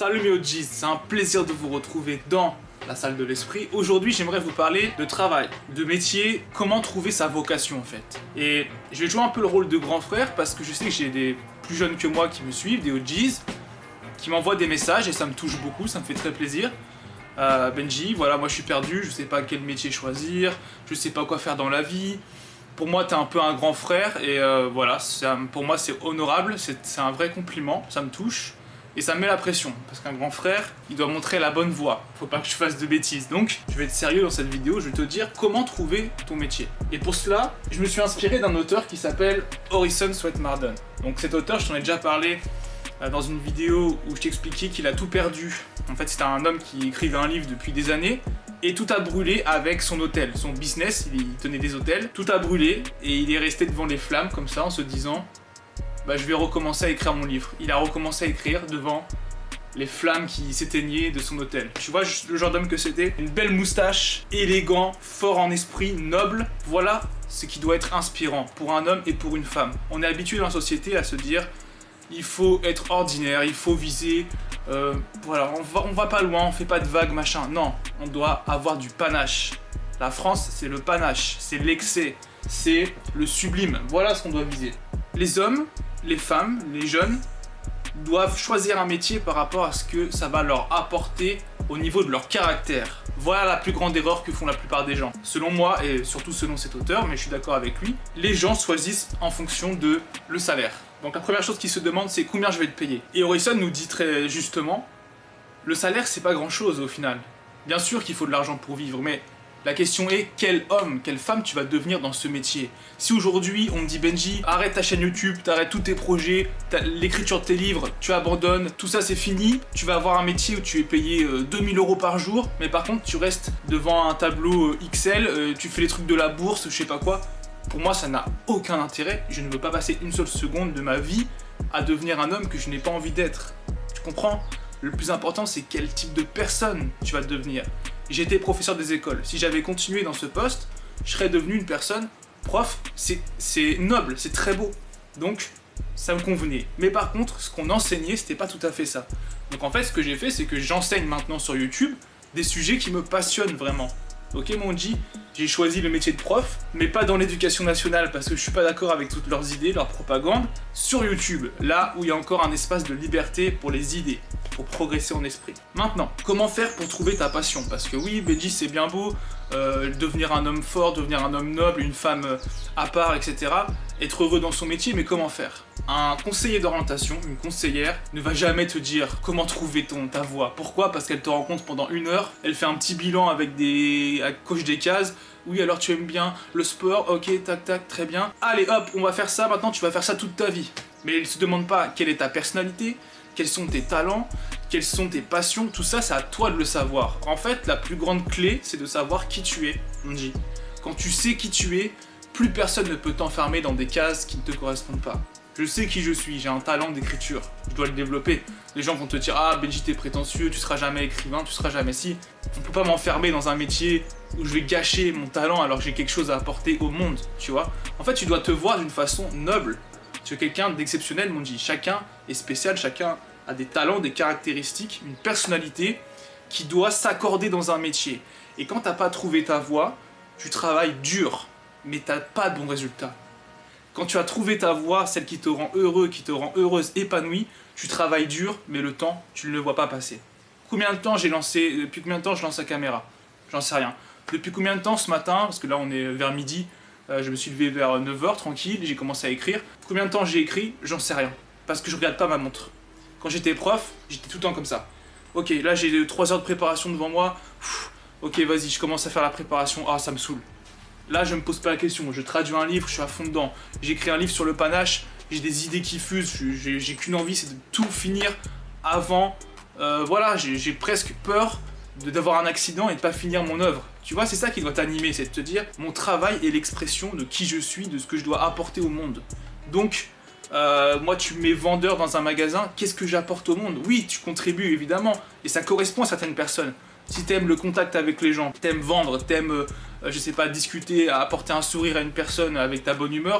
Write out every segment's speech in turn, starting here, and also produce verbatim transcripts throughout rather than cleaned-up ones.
Salut mes O Gs, c'est un plaisir de vous retrouver dans la salle de l'esprit. Aujourd'hui, j'aimerais vous parler de travail, de métier, comment trouver sa vocation en fait. Et je vais jouer un peu le rôle de grand frère parce que je sais que j'ai des plus jeunes que moi qui me suivent, des O Gs, qui m'envoient des messages et ça me touche beaucoup, ça me fait très plaisir. Euh, Benji, voilà, moi je suis perdu, je sais pas quel métier choisir, je sais pas quoi faire dans la vie. Pour moi, t'es un peu un grand frère et euh, voilà, un, pour moi c'est honorable, c'est un vrai compliment, ça me touche. Et ça me met la pression, parce qu'un grand frère, il doit montrer la bonne voie. Faut pas que je fasse de bêtises. Donc, je vais être sérieux dans cette vidéo, je vais te dire comment trouver ton métier. Et pour cela, je me suis inspiré d'un auteur qui s'appelle Orison Swett Marden. Donc cet auteur, je t'en ai déjà parlé euh, dans une vidéo où je t'expliquais qu'il a tout perdu. En fait, c'était un homme qui écrivait un livre depuis des années, et tout a brûlé avec son hôtel. Son business, il tenait des hôtels, tout a brûlé, et il est resté devant les flammes comme ça, en se disant... Bah, je vais recommencer à écrire mon livre. Il a recommencé à écrire devant les flammes qui s'éteignaient de son hôtel. Tu vois le genre d'homme que c'était? Une belle moustache, élégant, fort en esprit, noble. Voilà ce qui doit être inspirant pour un homme et pour une femme. On est habitué dans la société à se dire il faut être ordinaire, il faut viser... Euh, voilà, on va, on va pas loin, on fait pas de vagues, machin. Non, on doit avoir du panache. La France, c'est le panache, c'est l'excès, c'est le sublime. Voilà ce qu'on doit viser. Les hommes... Les femmes, les jeunes, doivent choisir un métier par rapport à ce que ça va leur apporter au niveau de leur caractère. Voilà la plus grande erreur que font la plupart des gens. Selon moi, et surtout selon cet auteur, mais je suis d'accord avec lui, les gens choisissent en fonction de le salaire. Donc la première chose qu'ils se demandent, c'est combien je vais te payer. Et Orison nous dit très justement, le salaire c'est pas grand chose au final. Bien sûr qu'il faut de l'argent pour vivre, mais... La question est, quel homme, quelle femme tu vas devenir dans ce métier? Si aujourd'hui on me dit Benji, arrête ta chaîne YouTube, t'arrêtes tous tes projets, l'écriture de tes livres, tu abandonnes, tout ça c'est fini, tu vas avoir un métier où tu es payé euh, deux mille euros par jour, mais par contre tu restes devant un tableau euh, X L, euh, tu fais les trucs de la bourse, je sais pas quoi. Pour moi ça n'a aucun intérêt, je ne veux pas passer une seule seconde de ma vie à devenir un homme que je n'ai pas envie d'être. Tu comprends? Le plus important c'est quel type de personne tu vas devenir. J'étais professeur des écoles. Si j'avais continué dans ce poste, je serais devenu une personne prof. C'est noble, c'est très beau. Donc, ça me convenait. Mais par contre, ce qu'on enseignait, c'était pas tout à fait ça. Donc en fait, ce que j'ai fait, c'est que j'enseigne maintenant sur YouTube des sujets qui me passionnent vraiment. Ok, mon G, j'ai choisi le métier de prof, mais pas dans l'éducation nationale parce que je suis pas d'accord avec toutes leurs idées, leurs propagandes. Sur YouTube, là où il y a encore un espace de liberté pour les idées, pour progresser en esprit. Maintenant, comment faire pour trouver ta passion? Parce que oui, Benji, c'est bien beau, euh, devenir un homme fort, devenir un homme noble, une femme euh, à part, et cetera. Être heureux dans son métier, mais comment faire? Un conseiller d'orientation, une conseillère, ne va jamais te dire comment trouver ton, ta voie. Pourquoi? Parce qu'elle te rencontre pendant une heure, elle fait un petit bilan avec des... elle coche des cases. Oui, alors tu aimes bien le sport, ok, tac, tac, très bien. Allez, hop, on va faire ça, maintenant tu vas faire ça toute ta vie. Mais elle ne se demande pas quelle est ta personnalité, quels sont tes talents, quelles sont tes passions, tout ça, c'est à toi de le savoir. En fait, la plus grande clé, c'est de savoir qui tu es, on dit. Quand tu sais qui tu es, plus personne ne peut t'enfermer dans des cases qui ne te correspondent pas. Je sais qui je suis, j'ai un talent d'écriture, je dois le développer. Les gens vont te dire « Ah, Benji, t'es prétentieux, tu seras jamais écrivain, tu seras jamais si. » On peut pas m'enfermer dans un métier où je vais gâcher mon talent alors que j'ai quelque chose à apporter au monde, tu vois. En fait, tu dois te voir d'une façon noble. Tu es quelqu'un d'exceptionnel, mon G. Chacun est spécial, chacun a des talents, des caractéristiques, une personnalité qui doit s'accorder dans un métier. Et quand t'as pas trouvé ta voie, tu travailles dur, mais t'as pas de bons résultats. Quand tu as trouvé ta voie, celle qui te rend heureux, qui te rend heureuse, épanouie, tu travailles dur, mais le temps, tu ne le vois pas passer. Combien de temps j'ai lancé, depuis combien de temps je lance la caméra? J'en sais rien. Depuis combien de temps ce matin, parce que là on est vers midi, euh, je me suis levé vers neuf heures tranquille, j'ai commencé à écrire. Combien de temps j'ai écrit? J'en sais rien. Parce que je regarde pas ma montre. Quand j'étais prof, j'étais tout le temps comme ça. Ok, là j'ai trois heures de préparation devant moi. Pff, ok, vas-y, je commence à faire la préparation. Ah, ça me saoule. Là, je me pose pas la question. Je traduis un livre, je suis à fond dedans. J'écris un livre sur le panache, j'ai des idées qui fusent. J'ai qu'une envie, c'est de tout finir avant. Euh, voilà, j'ai presque peur d'avoir un accident et de pas finir mon œuvre. Tu vois, c'est ça qui doit t'animer, c'est de te dire mon travail est l'expression de qui je suis, de ce que je dois apporter au monde. Donc, euh, moi tu me mets vendeur dans un magasin, qu'est-ce que j'apporte au monde? Oui, tu contribues évidemment, et ça correspond à certaines personnes. Si t'aimes le contact avec les gens, t'aimes vendre, t'aimes, euh, je sais pas, discuter, apporter un sourire à une personne avec ta bonne humeur,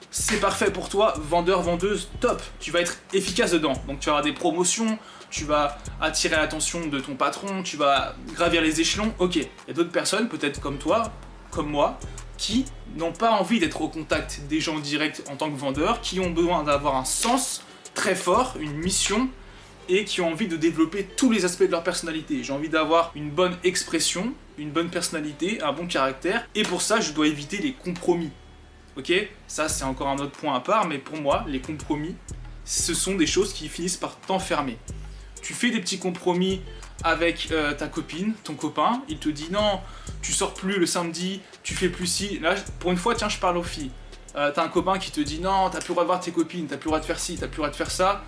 c'est parfait pour toi, vendeur, vendeuse, top. Tu vas être efficace dedans. Donc tu vas avoir des promotions, tu vas attirer l'attention de ton patron, tu vas gravir les échelons, ok. Il y a d'autres personnes, peut-être comme toi, comme moi, qui n'ont pas envie d'être au contact des gens directs en tant que vendeur, qui ont besoin d'avoir un sens très fort, une mission, et qui ont envie de développer tous les aspects de leur personnalité. J'ai envie d'avoir une bonne expression, une bonne personnalité, un bon caractère, et pour ça, je dois éviter les compromis. Ok, ça c'est encore un autre point à part, mais pour moi, les compromis, ce sont des choses qui finissent par t'enfermer. Tu fais des petits compromis avec euh, ta copine, ton copain, il te dit non, tu sors plus le samedi, tu fais plus ci. Là, pour une fois, tiens, je parle aux filles. Euh, t'as un copain qui te dit non, t'as plus le droit de voir tes copines, t'as plus le droit de faire ci, t'as plus le droit de faire ça.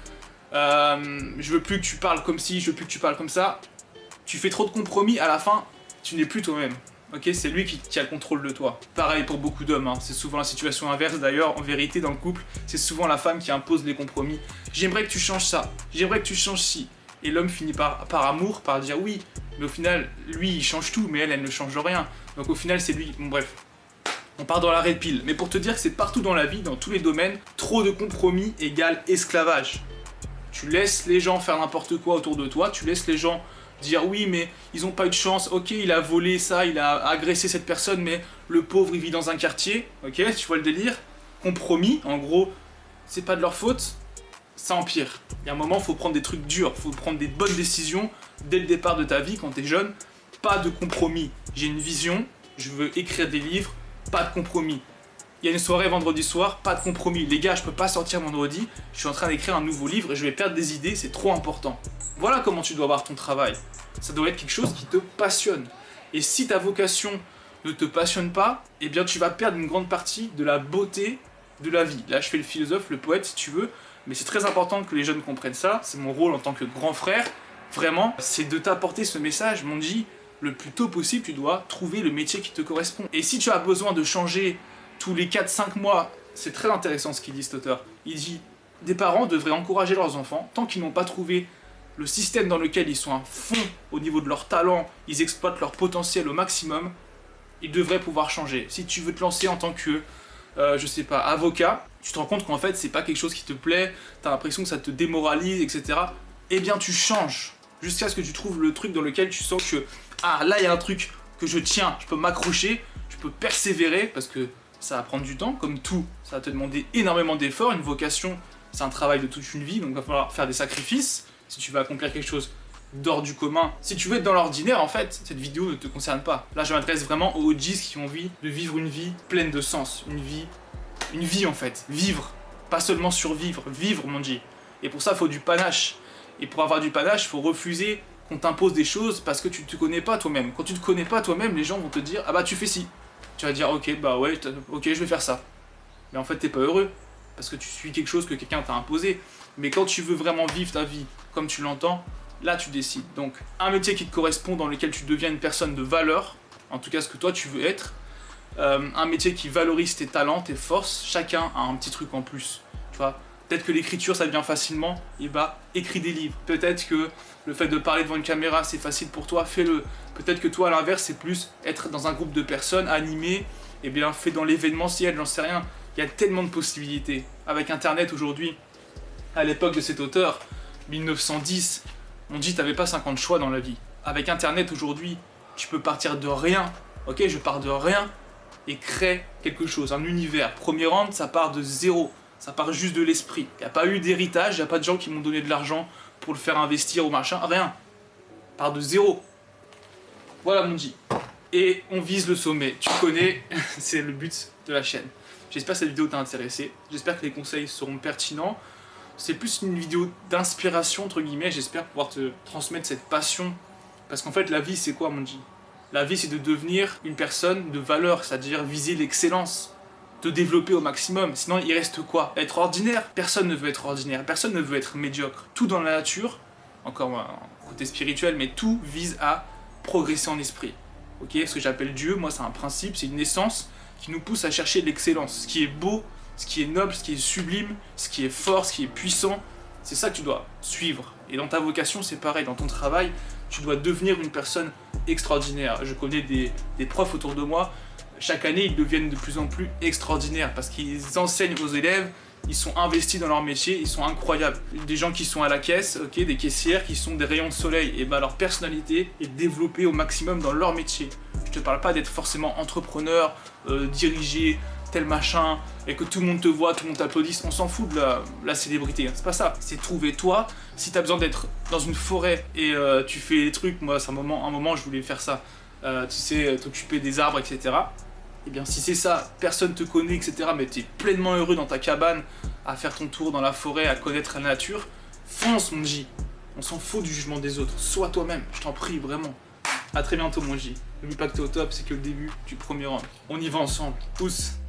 Euh, je veux plus que tu parles comme ci, je veux plus que tu parles comme ça. Tu fais trop de compromis, à la fin, tu n'es plus toi-même. Ok, c'est lui qui, qui a le contrôle de toi. Pareil pour beaucoup d'hommes, hein. C'est souvent la situation inverse d'ailleurs. En vérité, dans le couple, c'est souvent la femme qui impose les compromis. J'aimerais que tu changes ça, j'aimerais que tu changes ci. Et l'homme finit par, par amour, par dire oui, mais au final, lui, il change tout, mais elle, elle ne change rien. Donc au final, c'est lui. Bon, bref, on part dans l'arrêt de pile. Mais pour te dire que c'est partout dans la vie, dans tous les domaines, trop de compromis égale esclavage. Tu laisses les gens faire n'importe quoi autour de toi, tu laisses les gens dire oui, mais ils n'ont pas eu de chance, ok, il a volé ça, il a agressé cette personne, mais le pauvre, il vit dans un quartier, ok, tu vois le délire. Compromis, en gros, c'est pas de leur faute, ça empire. Il y a un moment, il faut prendre des trucs durs, il faut prendre des bonnes décisions dès le départ de ta vie quand t'es jeune. Pas de compromis. J'ai une vision, je veux écrire des livres, pas de compromis. Il y a une soirée vendredi soir, pas de compromis. Les gars, je peux pas sortir vendredi, je suis en train d'écrire un nouveau livre et je vais perdre des idées, c'est trop important. Voilà comment tu dois voir ton travail. Ça doit être quelque chose qui te passionne. Et si ta vocation ne te passionne pas, eh bien tu vas perdre une grande partie de la beauté de la vie. Là, je fais le philosophe, le poète, si tu veux. Mais c'est très important que les jeunes comprennent ça, c'est mon rôle en tant que grand frère, vraiment, c'est de t'apporter ce message, mon G, le plus tôt possible, tu dois trouver le métier qui te correspond. Et si tu as besoin de changer tous les quatre cinq mois, c'est très intéressant ce qu'il dit cet auteur, il dit, des parents devraient encourager leurs enfants, tant qu'ils n'ont pas trouvé le système dans lequel ils sont à fond au niveau de leur talent, ils exploitent leur potentiel au maximum, ils devraient pouvoir changer. Si tu veux te lancer en tant que, euh, je sais pas, avocat, tu te rends compte qu'en fait c'est pas quelque chose qui te plaît, t'as l'impression que ça te démoralise, et cetera. Eh bien tu changes, jusqu'à ce que tu trouves le truc dans lequel tu sens que ah là il y a un truc que je tiens, je peux m'accrocher, je peux persévérer, parce que ça va prendre du temps, comme tout, ça va te demander énormément d'efforts, une vocation c'est un travail de toute une vie, donc il va falloir faire des sacrifices, si tu veux accomplir quelque chose d'hors du commun. Si tu veux être dans l'ordinaire, en fait, cette vidéo ne te concerne pas. Là je m'adresse vraiment aux O Gs qui ont envie de vivre une vie pleine de sens, une vie Une vie en fait, vivre, pas seulement survivre, vivre mon G. Et pour ça, il faut du panache. Et pour avoir du panache, il faut refuser qu'on t'impose des choses parce que tu ne te connais pas toi-même. Quand tu ne te connais pas toi-même, les gens vont te dire « Ah bah tu fais ci ». Tu vas dire « Ok, bah ouais, ok, je vais faire ça ». Mais en fait, t'es pas heureux parce que tu suis quelque chose que quelqu'un t'a imposé. Mais quand tu veux vraiment vivre ta vie comme tu l'entends, là tu décides. Donc, un métier qui te correspond, dans lequel tu deviens une personne de valeur, en tout cas ce que toi tu veux être, Euh, un métier qui valorise tes talents, tes forces, chacun a un petit truc en plus, tu vois. Peut-être que l'écriture ça vient facilement, et bah écris des livres. Peut-être que le fait de parler devant une caméra c'est facile pour toi, fais-le. Peut-être que toi à l'inverse c'est plus être dans un groupe de personnes, animé, et bien fais dans l'événementiel, j'en sais rien. Il y a tellement de possibilités. Avec internet aujourd'hui, à l'époque de cet auteur, mille neuf cent dix, on dit t'avais pas cinquante choix dans la vie. Avec internet aujourd'hui, tu peux partir de rien, ok, je pars de rien, et crée quelque chose, un univers. Premier round, ça part de zéro, ça part juste de l'esprit. Il n'y a pas eu d'héritage, il n'y a pas de gens qui m'ont donné de l'argent pour le faire investir ou machin, rien. Part de zéro. Voilà mon G. Et on vise le sommet, tu connais, c'est le but de la chaîne. J'espère que cette vidéo t'a intéressé, j'espère que les conseils seront pertinents. C'est plus une vidéo d'inspiration, entre guillemets, j'espère pouvoir te transmettre cette passion. Parce qu'en fait, la vie, c'est quoi mon G ? La vie, c'est de devenir une personne de valeur, c'est-à-dire viser l'excellence, te développer au maximum. Sinon, il reste quoi? Être ordinaire? Personne ne veut être ordinaire, personne ne veut être médiocre. Tout dans la nature, encore un côté spirituel, mais tout vise à progresser en esprit. Ok, ce que j'appelle Dieu, moi, c'est un principe, c'est une essence qui nous pousse à chercher l'excellence. Ce qui est beau, ce qui est noble, ce qui est sublime, ce qui est fort, ce qui est puissant, c'est ça que tu dois suivre. Et dans ta vocation, c'est pareil, dans ton travail, tu dois devenir une personne extraordinaire. Je connais des, des profs autour de moi, chaque année, ils deviennent de plus en plus extraordinaires parce qu'ils enseignent aux élèves, ils sont investis dans leur métier, ils sont incroyables. Des gens qui sont à la caisse, ok, des caissières qui sont des rayons de soleil, et ben leur personnalité est développée au maximum dans leur métier. Je te parle pas d'être forcément entrepreneur, euh, diriger tel machin, et que tout le monde te voit, tout le monde t'applaudisse, on s'en fout de la, la célébrité, hein. C'est pas ça, c'est trouver toi. Si t'as besoin d'être dans une forêt et euh, tu fais des trucs, moi c'est un moment, un moment je voulais faire ça, euh, tu sais, t'occuper des arbres, et cetera. Et bien si c'est ça, personne te connaît, et cetera, mais t'es pleinement heureux dans ta cabane, à faire ton tour dans la forêt, à connaître la nature, fonce mon J. On s'en fout du jugement des autres, sois toi-même, je t'en prie vraiment. A très bientôt mon J. N'oublie pas que t'es au top, c'est que le début du premier round. On y va ensemble, pousse.